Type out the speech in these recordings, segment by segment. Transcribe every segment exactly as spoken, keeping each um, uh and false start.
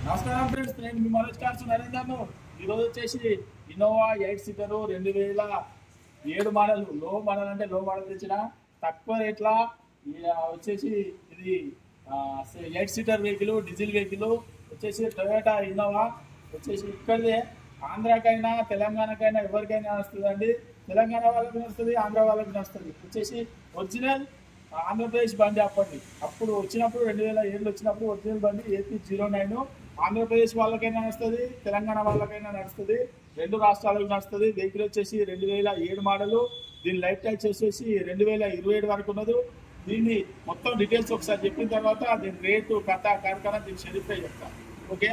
నమస్కారం ఫ్రెండ్స్, నేను మీ మనోజ్ కార్స్ నరేందర్ను. ఈరోజు వచ్చేసి ఇన్నోవా ఎయిట్ సీటర్ రెండు వేల ఏడు మోడల్, లో మోడల్ అంటే లో మోడల్ తెచ్చిన తక్కువ రేట్ల వచ్చేసి ఇది eight seater vehicle, diesel vehicle వచ్చేసి టొయోటా ఇన్నోవా వచ్చేసి ఇక్కడే ఆంధ్రాకైనా తెలంగాణకైనా ఎవరికైనా వస్తుందండి. తెలంగాణ వాళ్ళకి వస్తుంది, ఆంధ్ర వాళ్ళకి వస్తుంది. వచ్చేసి ఒరిజినల్ ఆంధ్రప్రదేశ్ బండి అప్పటి అప్పుడు వచ్చినప్పుడు రెండు వేల ఏడులో వచ్చినప్పుడు ఒరిజినల్ బండి ఏపీ జీరో నైన్ ఆంధ్రప్రదేశ్ వాళ్ళకైనా నడుస్తుంది, తెలంగాణ వాళ్ళకైనా నడుస్తుంది, రెండు రాష్ట్రాలకు నడుస్తుంది. వెహికల్ వచ్చేసి రెండు వేల ఏడు మోడలు. దీని లైఫ్ టైమ్ వచ్చేసి రెండు వేల ఇరవై ఏడు వరకు ఉన్నది. దీన్ని మొత్తం డీటెయిల్స్ ఒకసారి చెప్పిన తర్వాత దీని రేటు, కథ, కార్ఖానా దీని షెరీఫ్ అయి చెప్తాను. ఓకే,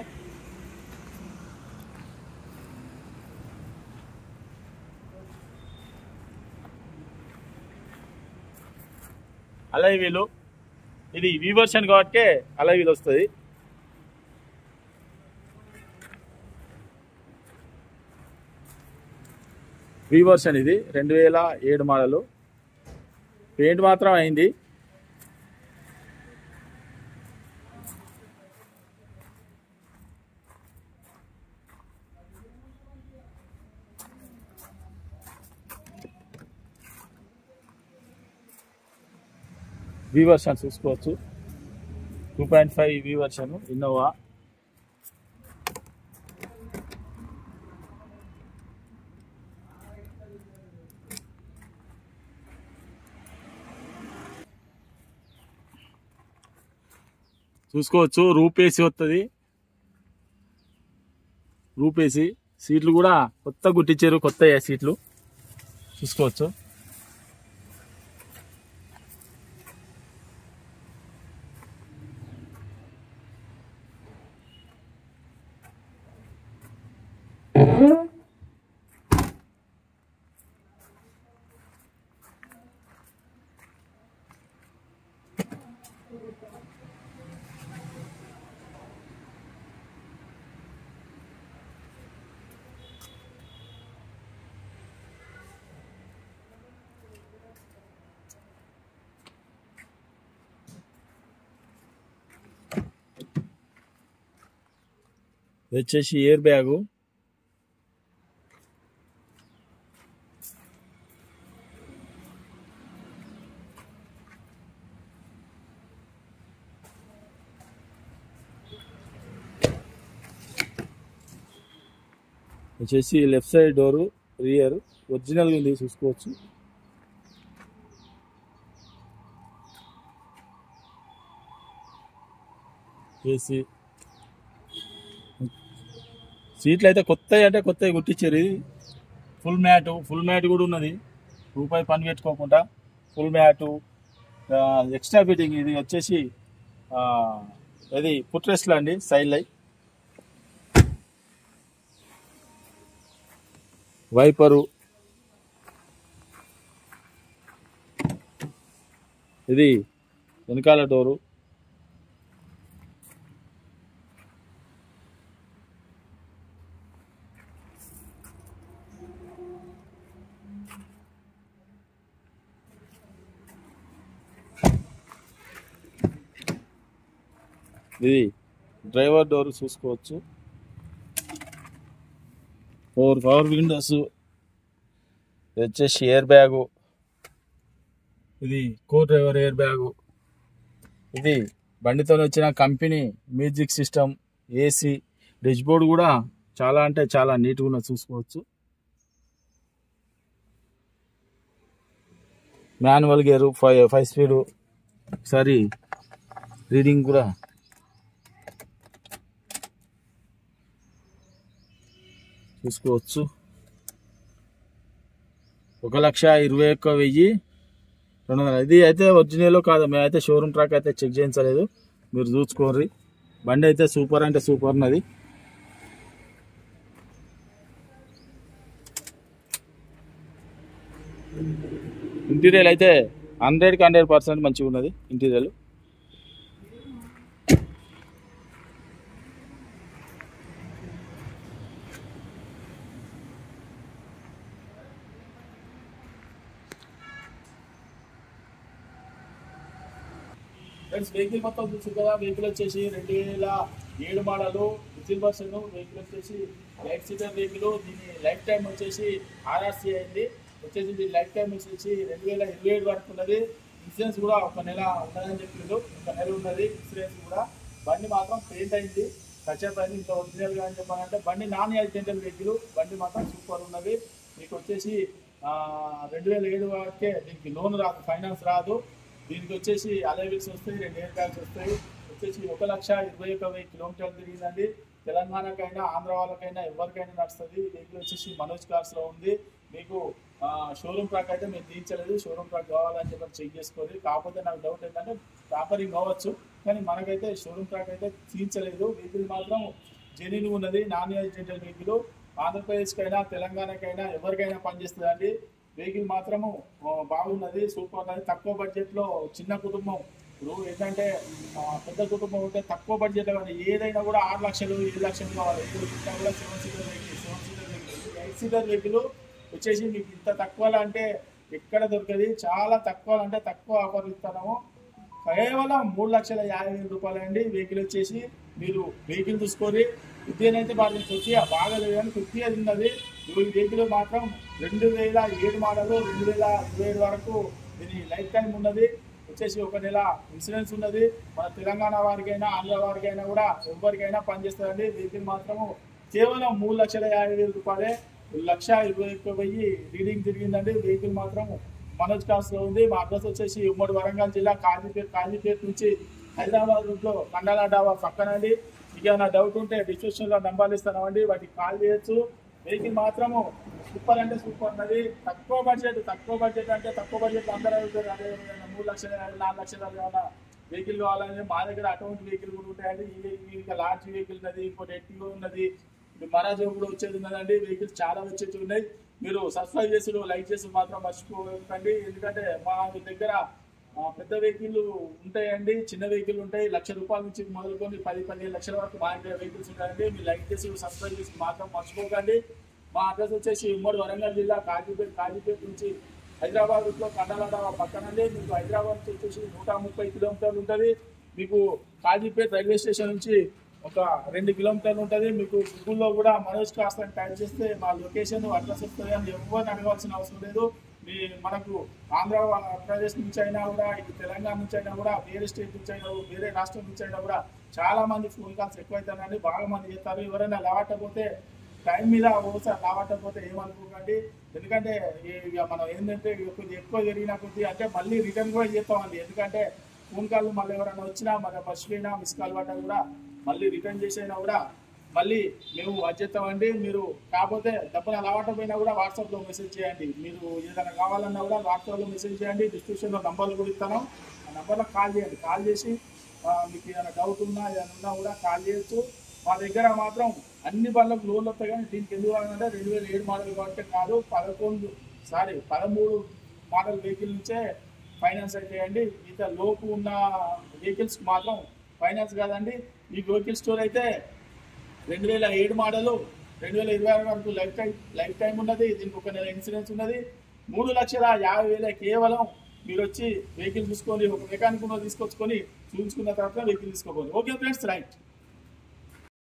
అలాయ్ వీలు ఇది వి వర్షన్ కాబట్టి అలాయ్ వీలు వస్తుంది. వి వర్షన్ ఇది రెండు వేల ఏడు మోడలు. పెయింట్ మాత్రం అయింది. వి వర్షన్ చూసుకోవచ్చు. Two point five v version Innova. చూసుకోవచ్చు, రూపేసి వస్తుంది. రూపేసి సీట్లు కూడా కొత్త గుట్టించారు, కొత్త సీట్లు చూసుకోవచ్చు. వచ్చేసి ఎయిర్ బ్యాగు. వచ్చేసి లెఫ్ట్ సైడ్ డోరు, రియర్ ఒరిజినల్గా ఉంది చూసుకోవచ్చు. ఏసీ సీట్లు అయితే కొత్తవి అంటే కొత్తవి కుట్టించారు. ఇది ఫుల్ మ్యాటు, ఫుల్ మ్యాట్ కూడా ఉన్నది. రూపాయి పని పెట్టుకోకుండా ఫుల్ మ్యాటు, ఎక్స్ట్రా ఫిట్టింగ్. ఇది వచ్చేసి ఇది పుట్రెస్ట్లో అండి, సైడ్ లైట్, వైపరు, ఇది వెనకాల డోరు, ఇది డ్రైవర్ డోర్ చూసుకోవచ్చు. Four power windows. ఇది వచ్చేసి ఎయిర్ బ్యాగు, ఇది కో డ్రైవర్ ఎయిర్ బ్యాగు. ఇది బండితో వచ్చిన company music system, AC, dashboard కూడా చాలా అంటే చాలా నీట్గా ఉన్నది చూసుకోవచ్చు. Manual gear, five five speed. ఒకసారి రీడింగ్ కూడా చూసుకోవచ్చు. ఒక లక్ష ఇరవై ఒక్క వెయ్యి రెండు వందల. ఇది అయితే ఒరిజినల్ కాదు, మేమైతే షోరూమ్ ట్రాక్ అయితే చెక్ చేయించలేదు, మీరు చూసుకోర్రి. బండి అయితే సూపర్ అంటే సూపర్ ఉన్నది. ఇంటీరియర్ అయితే హండ్రెడ్కి హండ్రెడ్ పర్సెంట్ మంచిగా ఉన్నది ఇంటీరియర్. ఫ్రెండ్స్ వెహికల్ మొత్తం చూసి కదా, వెహికల్ వచ్చేసి రెండు వేల ఏడు మోడలు విజిల్ వర్షన్ వెహికల్ వచ్చేసి ఎయిట్ సీటర్ వెహికల్. దీని లైఫ్ టైం వచ్చేసి ఆర్ఆర్సీ అయింది. వచ్చేసి దీని లైఫ్ టైం వచ్చేసి రెండు వేల ఇరవై ఏడు వరకు ఉన్నది. ఇన్సూరెన్స్ కూడా ఒక నెల ఉన్నదని చెప్పిండు, ఒక నెల ఉన్నది ఇన్సూరెన్స్ కూడా. బండి మాత్రం పెయింట్ అయింది, టచ్అప్ అయింది. ఇంకా ఒరిజినల్గా అని చెప్పాలంటే బండి నాన్ యాక్సిడెంటల్ వెహికల్. బండి మాత్రం సూపర్ ఉన్నది. మీకు వచ్చేసి రెండు వేల ఏడు వరకే దీనికి లోన్ రాదు, ఫైనాన్స్ రాదు. దీనికి వచ్చేసి అలై వీల్స్ వస్తాయి, రెండు ఎయిర్ బ్యాగ్స్ వస్తాయి. వచ్చేసి ఒక లక్ష ఇరవై ఒక వెయ్యి కిలోమీటర్లు తిరిగిందండి. తెలంగాణకైనా ఆంధ్ర వాళ్ళకైనా ఎవరికైనా నడుస్తుంది. వెహికల్ వచ్చేసి మనోజ్ కార్స్లో ఉంది. మీకు షోరూమ్ ట్రాక్ అయితే మేము తీయించలేదు, షోరూమ్ ట్రాక్ కావాలని చెప్పి చెక్ చేసుకోవాలి. కాకపోతే నాకు డౌట్ ఏంటంటే టాపరింగ్ కావచ్చు, కానీ మనకైతే షోరూమ్ ట్రాక్ అయితే తీయించలేదు. వెహికల్ మాత్రం జెన్యూన్ ఉన్నది, నాన్ యాక్సిడెంటల్ వెహికల్. ఆంధ్రప్రదేశ్కైనా తెలంగాణకైనా ఎవరికైనా పనిచేస్తుందండి. వెహికల్ మాత్రము బాగున్నది, సూపర్ ఉన్నది. తక్కువ బడ్జెట్లో చిన్న కుటుంబం ఇప్పుడు ఏంటంటే పెద్ద కుటుంబం ఉంటే తక్కువ బడ్జెట్ కానీ ఏదైనా కూడా ఆరు లక్షలు ఏడు లక్షలు కావాలి. ఇప్పుడు కూడా seven seater vehicle seven seater vehicle eight seater vehicle వచ్చేసి మీకు ఇంత తక్కువలో అంటే ఎక్కడ దొరకది. చాలా తక్కువ అంటే తక్కువ ఆఫర్లు ఇస్తున్నాము. కేవలం మూడు లక్షల యాభై వేల రూపాయలు అండి. వెహికల్ వచ్చేసి మీరు వెహికల్ చూసుకొని కొద్దిగానైతే బాగా కొద్దిగా బాగా లేదు కానీ కొద్దిగా ఉన్నది. ఈ వెహికల్ మాత్రం రెండు వేల ఏడు మోడలు రెండు వేల ఇరవై ఏడు వరకు దీని లైఫ్ టైం ఉన్నది. వచ్చేసి ఒక నెల ఇన్సూరెన్స్ ఉన్నది. మన తెలంగాణ వారికైనా ఆంధ్ర వారికైనా కూడా ఎవరికైనా పనిచేస్తుందండి. వెహికల్ మాత్రము కేవలం మూడు లక్షల యాభై వేల రూపాయలే, లక్ష ఇరవై ఒక్క వెయ్యి రీడింగ్ తిరిగిందండి. వెహికల్ మాత్రం మనోజ్ కార్స్లో ఉంది. మా అడ్రస్ వచ్చేసి ఉమ్మడి వరంగల్ జిల్లా కాజీపేట కాజీపేట నుంచి హైదరాబాద్ రూట్లో కండాల డాబా పక్కనండి. ఇక నా డౌట్ ఉంటే డిస్క్రిప్షన్లో నంబర్లు ఇస్తానండి, వాటికి కాల్ చేయొచ్చు. వెహికల్ మాత్రము సూపర్ అంటే సూపర్ ఉన్నది. తక్కువ బడ్జెట్ తక్కువ బడ్జెట్ అంటే తక్కువ బడ్జెట్ అందరూ అడుగుతారు. అదే మూడు లక్షల నాలుగు లక్షల ఏమైనా వెహికల్ కావాలని మా దగ్గర అటువంటి వెహికల్ కూడా ఉంటాయండి. ఈ వెహికల్ ఇంకా లార్జ్ వెహికల్ ఉన్నది, ఇంకోటి ఎట్టిగా ఉన్నది, మహారాజా కూడా వచ్చేది ఉన్నదండి. వెహికల్స్ చాలా వచ్చేవి ఉన్నాయి. మీరు సబ్స్క్రైబ్ చేసి లైక్ చేసి మాత్రం మర్చిపోకండి. ఎందుకంటే మా దగ్గర పెద్ద వెహికల్ ఉంటాయండి, చిన్న వెహికల్ ఉంటాయి. లక్ష రూపాయల నుంచి మొదలుకొని పది పదిహేను లక్షల వరకు మా దగ్గర వెహికల్స్ ఉంటాయండి. మీరు లైక్ చేసి సబ్స్క్రైబ్ చేసి మాత్రం మర్చిపోకండి. మా అడ్రస్ వచ్చేసి ఉమ్మడి వరంగల్ జిల్లా కాజీపేట కాజీపేట నుంచి హైదరాబాద్ రూట్లో కండాల పక్కనండి. మీకు హైదరాబాద్ నుంచి వచ్చేసి నూట ముప్పై కిలోమీటర్లు ఉంటుంది. మీకు కాజీపేట రైల్వే స్టేషన్ నుంచి ఒక రెండు కిలోమీటర్లు ఉంటుంది. మీకు గూగుల్లో కూడా మనోజ్ కార్స్ అని టైప్ చేస్తే మా లొకేషన్ అడ్రస్ వస్తుంది. అని ఎవరిని అడగాల్సిన అవసరం లేదు. మీ మనకు ఆంధ్రప్రదేశ్ నుంచి అయినా కూడా, ఇటు తెలంగాణ నుంచి అయినా కూడా, వేరే స్టేట్ నుంచి అయినా వేరే రాష్ట్రం నుంచి అయినా కూడా చాలా మంది ఫోన్ కాల్స్ ఎక్కువైతానండి. బాగా మంది చేస్తారు. ఎవరైనా లావట్టకపోతే టైం మీద ఒకసారి లావట్టకపోతే ఏమనుకోకండి. ఎందుకంటే ఇక మనం ఏంటంటే కొద్దిగా ఎక్కువ జరిగిన కొద్ది అంటే మళ్ళీ రిటర్న్ కూడా చేస్తామండి. ఎందుకంటే ఫోన్ కాల్ మళ్ళీ ఎవరైనా వచ్చినా మన మర్చిపోయినా మిస్ కాల్ పడ్డా కూడా మళ్ళీ రిటర్న్ చేసైనా కూడా మళ్ళీ మేము వచ్చేస్తామండి. మీరు కాకపోతే డబ్బులు అలవాటపోయినా కూడా వాట్సాప్లో మెసేజ్ చేయండి. మీరు ఏదైనా కావాలన్నా కూడా వాట్సాప్లో మెసేజ్ చేయండి. డిస్క్రిప్షన్లో నంబర్లు కూడా ఇస్తాను. ఆ నెంబర్లో కాల్ చేయండి. కాల్ చేసి మీకు ఏదైనా డౌట్ ఉన్నా ఏదైనా ఉన్నా కూడా కాల్ చేయొచ్చు. మా దగ్గర మాత్రం అన్ని బండ్లకు లోన్లు వస్తాయి. కానీ దీనికి ఎందుకు అంటే రెండు వేల ఏడు మోడల్ కాబట్టి కాదు, పదకొండు సారీ పదమూడు మోడల్ వెహికల్ నుంచే ఫైనాన్స్ అయితాయండి. మిగతా లోపు ఉన్న వెహికల్స్కి మాత్రం ఫైనాన్స్ కాదండి. ఈ వెహికల్ స్టోర్ అయితే రెండు వేల ఏడు మోడలు రెండు వేల ఇరవై ఆరు వరకు లైఫ్ టైం లైఫ్ టైం ఉన్నది. దీనికి ఒక నెల ఇన్సూరెన్స్ ఉన్నది. మూడు లక్షల యాభై వేల కేవలం మీరు వచ్చి వెహికల్ చూసుకొని ఒక మెకానిక్ తీసుకొచ్చుకొని చూపించుకున్న తర్వాత వెహికల్ తీసుకోవాలి. Okay friends, right.